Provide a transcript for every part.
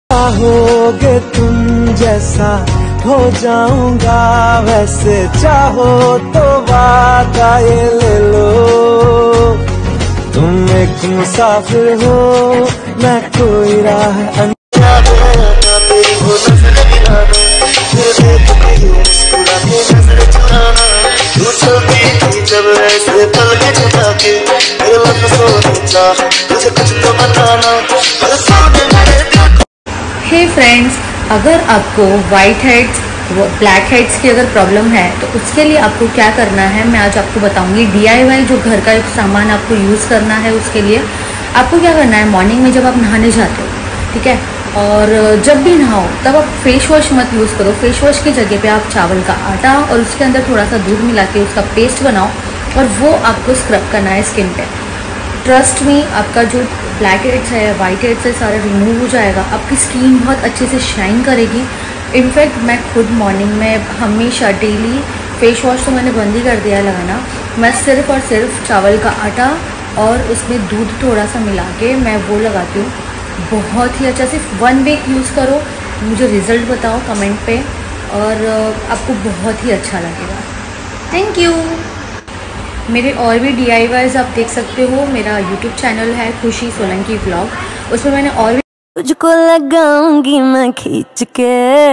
चाहोगे तुम जैसा हो जाऊंगा वैसे, चाहो तो वादा ये ले लो। तुम एक मुसाफिर हो मैं कोई राह हे फ्रेंड्स, अगर आपको वाइट हेड्स ब्लैक हेड्स की अगर प्रॉब्लम है तो उसके लिए आपको क्या करना है मैं आज आपको बताऊंगी। DIY जो घर का सामान आपको यूज़ करना है उसके लिए आपको क्या करना है, मॉर्निंग में जब आप नहाने जाते हो, ठीक है, और जब भी नहाओ तब आप फेस वॉश मत यूज़ करो। फेस वॉश की जगह पे आप चावल का आटा और उसके अंदर थोड़ा सा दूध मिला के उसका पेस्ट बनाओ और वो आपको स्क्रब करना है स्किन पे। ट्रस्ट में आपका जो ब्लैक हेड्स है, वाइट हेड्स है, सारा रिमूव हो जाएगा। आपकी स्किन बहुत अच्छे से शाइन करेगी। इनफैक्ट मैं खुद मॉर्निंग में हमेशा डेली फेस वॉश तो मैंने बंद ही कर दिया है लगाना। मैं सिर्फ और सिर्फ चावल का आटा और उसमें दूध थोड़ा सा मिला के मैं वो लगाती हूँ। बहुत ही अच्छा, सिर्फ 1 वीक यूज़ करो, मुझे रिज़ल्ट बताओ कमेंट पे और आपको बहुत ही अच्छा लगेगा। Thank you. मेरे और भी DIYs आप देख सकते हो। मेरा YouTube चैनल है खुशी सोलंकी व्लॉग, उसमें मैंने और भी तुझको लगाऊंगी मैं खींच के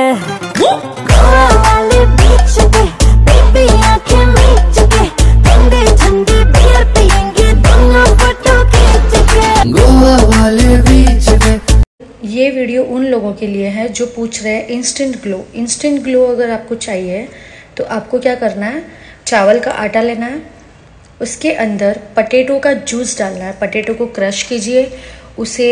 गोवा वाले बीच पे, बेबी आंखें मीच के, ठंडे ठंडे बियर पियेंगे दोनों फोटो खींच के गोवा वाले बीच पे। ये वीडियो उन लोगों के लिए है जो पूछ रहे हैं इंस्टेंट ग्लो। इंस्टेंट ग्लो अगर आपको चाहिए तो आपको क्या करना है, चावल का आटा लेना है, उसके अंदर पटेटो का जूस डालना है। पटेटो को क्रश कीजिए, उसे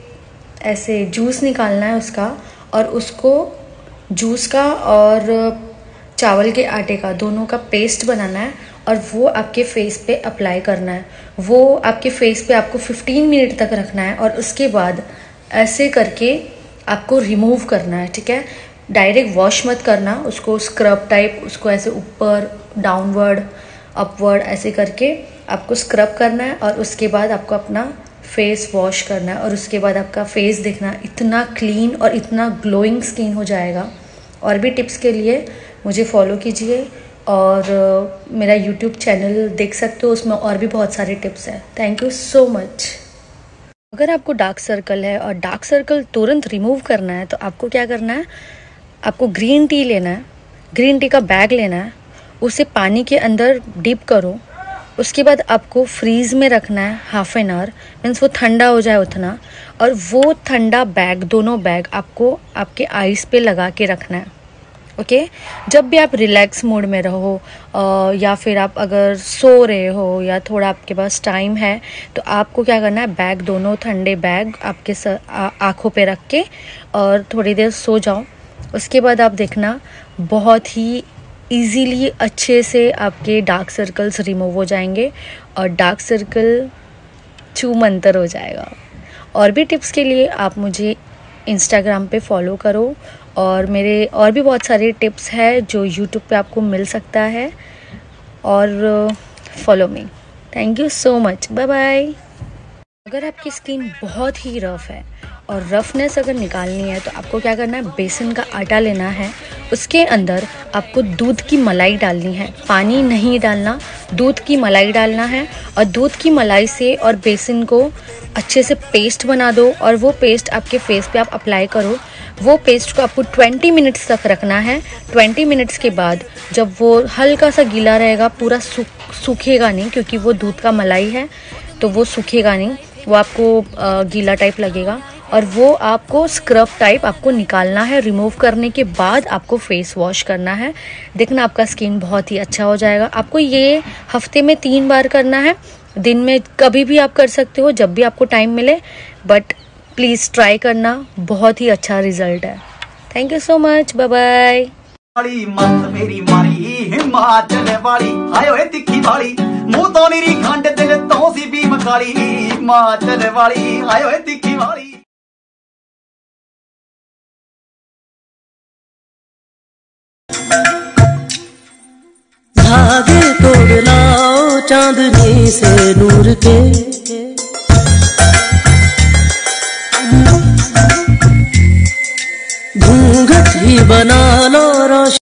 ऐसे जूस निकालना है उसका, और उसको जूस का और चावल के आटे का दोनों का पेस्ट बनाना है और वो आपके फेस पे अप्लाई करना है। वो आपके फेस पे आपको 15 मिनट तक रखना है और उसके बाद ऐसे करके आपको रिमूव करना है, ठीक है। डायरेक्ट वॉश मत करना, उसको स्क्रब टाइप, उसको ऐसे ऊपर डाउनवर्ड अपवर्ड ऐसे करके आपको स्क्रब करना है और उसके बाद आपको अपना फेस वॉश करना है और उसके बाद आपका फेस देखना इतना क्लीन और इतना ग्लोइंग स्किन हो जाएगा। और भी टिप्स के लिए मुझे फॉलो कीजिए और मेरा YouTube चैनल देख सकते हो, उसमें और भी बहुत सारे टिप्स हैं। Thank you so much. अगर आपको डार्क सर्कल है और डार्क सर्कल तुरंत रिमूव करना है तो आपको क्या करना है, आपको ग्रीन टी लेना है, ग्रीन टी का बैग लेना है, उसे पानी के अंदर डिप करो, उसके बाद आपको फ्रीज में रखना है ½ एन आवर, मीन्स वो ठंडा हो जाए उतना, और वो ठंडा बैग, दोनों बैग आपको आपके आईज पे लगा के रखना है, ओके। जब भी आप रिलैक्स मूड में रहो या फिर आप अगर सो रहे हो या थोड़ा आपके पास टाइम है तो आपको क्या करना है, बैग, दोनों ठंडे बैग आपके आँखों पे रख के और थोड़ी देर सो जाओ। उसके बाद आप देखना बहुत ही इजीली अच्छे से आपके डार्क सर्कल्स रिमूव हो जाएंगे और डार्क सर्कल छूमंतर हो जाएगा। और भी टिप्स के लिए आप मुझे इंस्टाग्राम पे फॉलो करो और मेरे और भी बहुत सारे टिप्स हैं जो यूट्यूब पे आपको मिल सकता है, और follow me. Thank you so much, bye bye. अगर आपकी स्किन बहुत ही रफ़ है और रफनेस अगर निकालनी है तो आपको क्या करना है, बेसन का आटा लेना है, उसके अंदर आपको दूध की मलाई डालनी है, पानी नहीं डालना, दूध की मलाई डालना है और दूध की मलाई से और बेसन को अच्छे से पेस्ट बना दो और वो पेस्ट आपके फेस पे आप अप्लाई करो। वो पेस्ट को आपको 20 मिनट्स तक रखना है। 20 मिनट्स के बाद जब वो हल्का सा गीला रहेगा, पूरा सूखेगा नहीं क्योंकि वो दूध का मलाई है तो वो सूखेगा नहीं, वो आपको गीला टाइप लगेगा और वो आपको स्क्रब टाइप आपको निकालना है। रिमूव करने के बाद आपको फेस वॉश करना है। देखना आपका स्किन बहुत ही अच्छा हो जाएगा। आपको ये हफ्ते में 3 बार करना है, दिन में कभी भी आप कर सकते हो जब भी आपको टाइम मिले, बट प्लीज़ ट्राई करना, बहुत ही अच्छा रिजल्ट है। Thank you so much, bye bye. मत मेरी मारी हिमाचल वाली आयो है तिखी वाली मुंह तो नीरी खंड दिल तो सी भी मकाली हिमाचल वाली आयो है तिखी वाली। धागे तोड़ लाओ चांदनी से नूर के बना लो रोशन।